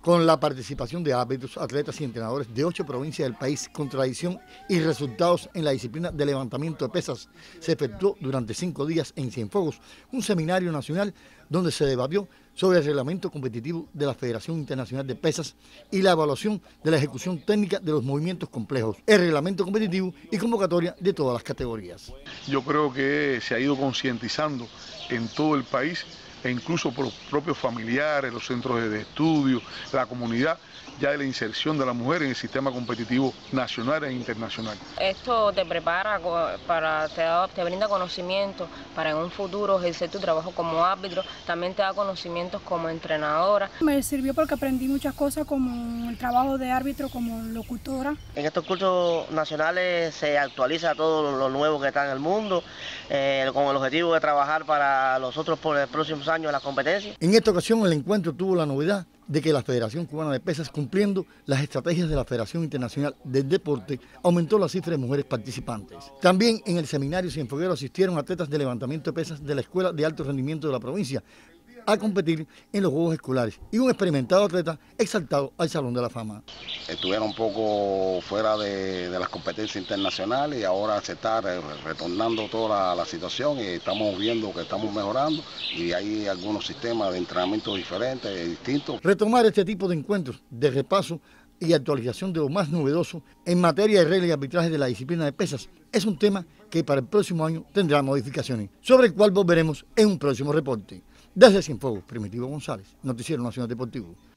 con la participación de árbitros, atletas y entrenadores de 8 provincias del país con tradición y resultados en la disciplina de levantamiento de pesas. Se efectuó durante 5 días en Cienfuegos, un seminario nacional donde se debatió sobre el reglamento competitivo de la Federación Internacional de Pesas y la evaluación de la ejecución técnica de los movimientos complejos, el reglamento competitivo y convocatoria de todas las categorías. Yo creo que se ha ido concientizando en todo el país e incluso por los propios familiares, los centros de estudio, la comunidad, ya de la inserción de la mujer en el sistema competitivo nacional e internacional. Esto te prepara, te brinda conocimiento para en un futuro ejercer tu trabajo como árbitro, también te da conocimientos como entrenadora. Me sirvió porque aprendí muchas cosas como el trabajo de árbitro, como locutora. En estos cursos nacionales se actualiza todo lo nuevo que está en el mundo, con el objetivo de trabajar para los otros por los próximos años en las competencias. En esta ocasión el encuentro tuvo la novedad de que la Federación Cubana de Pesas, cumpliendo las estrategias de la Federación Internacional del Deporte, aumentó la cifra de mujeres participantes. También en el seminario Cienfueguero asistieron atletas de levantamiento de pesas de la Escuela de Alto Rendimiento de la provincia a competir en los Juegos Escolares y un experimentado atleta exaltado al Salón de la Fama. Estuvieron un poco fuera de las competencias internacionales y ahora se está retornando toda la situación y estamos viendo que estamos mejorando y hay algunos sistemas de entrenamiento diferentes, distintos. Retomar este tipo de encuentros de repaso y actualización de lo más novedoso en materia de reglas y arbitraje de la disciplina de pesas es un tema que para el próximo año tendrá modificaciones, sobre el cual volveremos en un próximo reporte. Desde Cienfuegos, Primitivo González, Noticiero Nacional Deportivo.